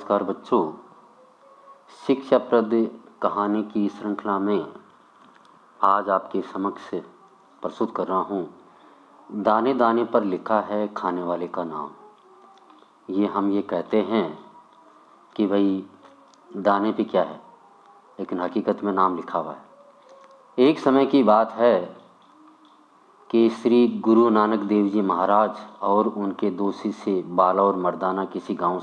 नमस्कार बच्चों, शिक्षाप्रद कहानी की श्रृंखला में आज आपके समक्ष प्रस्तुत कर रहा हूँ। दाने दाने पर लिखा है खाने वाले का नाम। हम ये कहते हैं कि भाई दाने पे क्या है, लेकिन हकीकत में नाम लिखा हुआ है। एक समय की बात है कि श्री गुरु नानक देव जी महाराज और उनके दो शिष्य बाला और मर्दाना किसी गांव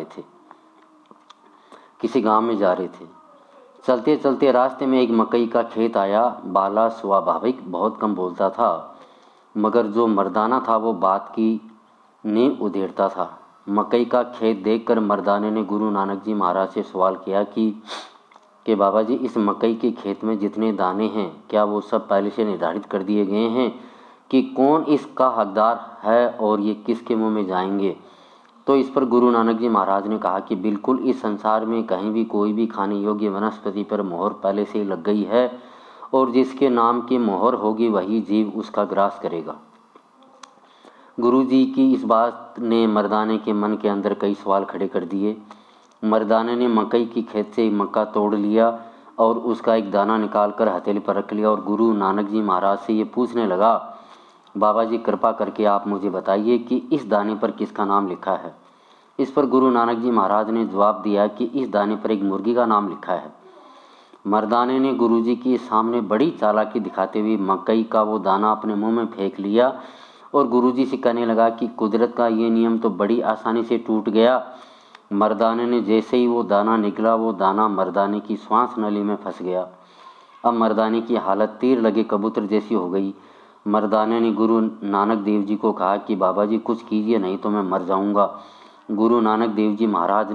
में जा रहे थे। चलते चलते रास्ते में एक मकई का खेत आया। बाला स्वाभाविक बहुत कम बोलता था, मगर जो मर्दाना था वो बात की नींव उधेड़ता था। मकई का खेत देखकर मर्दाने ने गुरु नानक जी महाराज से सवाल किया कि बाबा जी, इस मकई के खेत में जितने दाने हैं, क्या वो सब पहले से निर्धारित कर दिए गए हैं कि कौन इसका हकदार है और ये किसके मुंह में जाएंगे? तो इस पर गुरु नानक जी महाराज ने कहा कि बिल्कुल, इस संसार में कहीं भी कोई भी खाने योग्य वनस्पति पर मोहर पहले से ही लग गई है और जिसके नाम की मोहर होगी वही जीव उसका ग्रास करेगा। गुरु जी की इस बात ने मर्दाने के मन के अंदर कई सवाल खड़े कर दिए। मर्दाने ने मकई की खेत से मक्का तोड़ लिया और उसका एक दाना निकालकर हथेली पर रख लिया और गुरु नानक जी महाराज से ये पूछने लगा, बाबा जी कृपा करके आप मुझे बताइए कि इस दाने पर किसका नाम लिखा है। इस पर गुरु नानक जी महाराज ने जवाब दिया कि इस दाने पर एक मुर्गी का नाम लिखा है। मर्दाने ने गुरुजी के सामने बड़ी चालाकी दिखाते हुए मकई का वो दाना अपने मुंह में फेंक लिया और गुरुजी से कहने लगा कि कुदरत का ये नियम तो बड़ी आसानी से टूट गया। मर्दाने ने जैसे ही वो दाना निकला, वो दाना मर्दाने की श्वास नली में फंस गया। अब मर्दाने की हालत तीर लगे कबूतर जैसी हो गई। मर्दाने ने गुरु नानक देव जी को कहा कि बाबा जी कुछ कीजिए, नहीं तो मैं मर जाऊंगा। गुरु नानक देव जी महाराज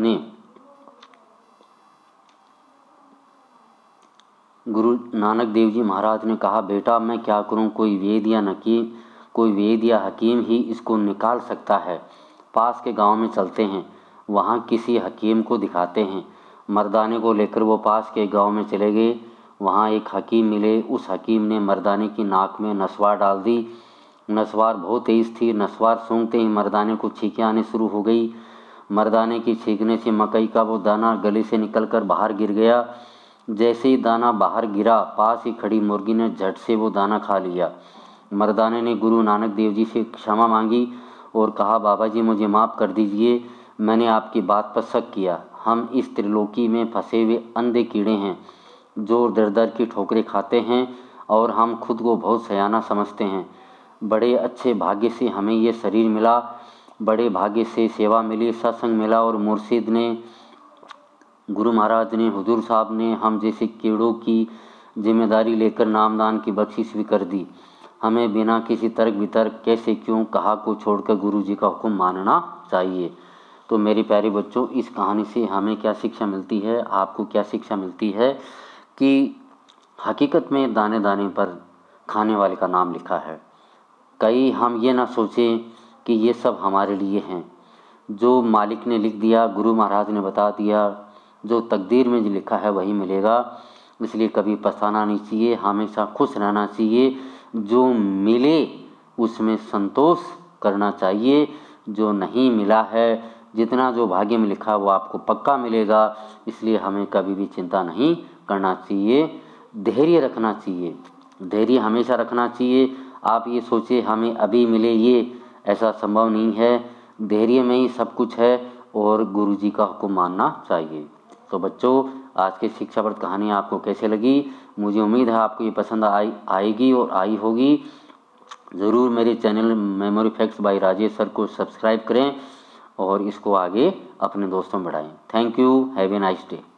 ने कहा, बेटा मैं क्या करूं, कोई वेद या हकीम ही इसको निकाल सकता है। पास के गांव में चलते हैं, वहां किसी हकीम को दिखाते हैं। मर्दाने को लेकर वो पास के गांव में चले गए। वहाँ एक हकीम मिले। उस हकीम ने मर्दाने की नाक में नसवार डाल दी। नसवार बहुत तेज थी। नसवार सूंघते ही मर्दाने को छींकें आने शुरू हो गई। मर्दाने की छींकने से मकई का वो दाना गले से निकलकर बाहर गिर गया। जैसे ही दाना बाहर गिरा, पास ही खड़ी मुर्गी ने झट से वो दाना खा लिया। मर्दाने ने गुरु नानक देव जी से क्षमा मांगी और कहा, बाबा जी मुझे माफ़ कर दीजिए, मैंने आपकी बात पर शक किया। हम इस त्रिलोकी में फंसे हुए अंधे कीड़े हैं जो दर दर की ठोकरें खाते हैं और हम खुद को बहुत सयाना समझते हैं। बड़े अच्छे भाग्य से हमें ये शरीर मिला, बड़े भाग्य से सेवा मिली, सत्संग मिला और मुर्शिद ने, गुरु महाराज ने, हुजूर साहब ने हम जैसे कीड़ों की जिम्मेदारी लेकर नामदान की बख्शिश भी कर दी। हमें बिना किसी तर्क वितर्क, कैसे क्यों कहा को छोड़कर गुरु जी का हुक्म मानना चाहिए। तो मेरे प्यारे बच्चों, इस कहानी से हमें क्या शिक्षा मिलती है, आपको क्या शिक्षा मिलती है कि हकीकत में दाने दाने पर खाने वाले का नाम लिखा है। कहीं हम ये ना सोचें कि ये सब हमारे लिए हैं। जो मालिक ने लिख दिया, गुरु महाराज ने बता दिया, जो तकदीर में जो लिखा है वही मिलेगा। इसलिए कभी पछताना नहीं चाहिए, हमेशा खुश रहना चाहिए। जो मिले उसमें संतोष करना चाहिए। जो नहीं मिला है, जितना जो भाग्य में लिखा वो आपको पक्का मिलेगा। इसलिए हमें कभी भी चिंता नहीं करना चाहिए, धैर्य रखना चाहिए। धैर्य हमेशा रखना चाहिए। आप ये सोचिए हमें अभी मिले, ये ऐसा संभव नहीं है। धैर्य में ही सब कुछ है और गुरु जी का हुक्म मानना चाहिए। तो बच्चों, आज की शिक्षाप्रद कहानी आपको कैसे लगी? मुझे उम्मीद है आपको ये पसंद आएगी और आई होगी। ज़रूर मेरे channel memory facts by Rajesh sir को सब्सक्राइब करें और इसको आगे अपने दोस्तों में बढ़ाएं। Thank you. Have a nice day.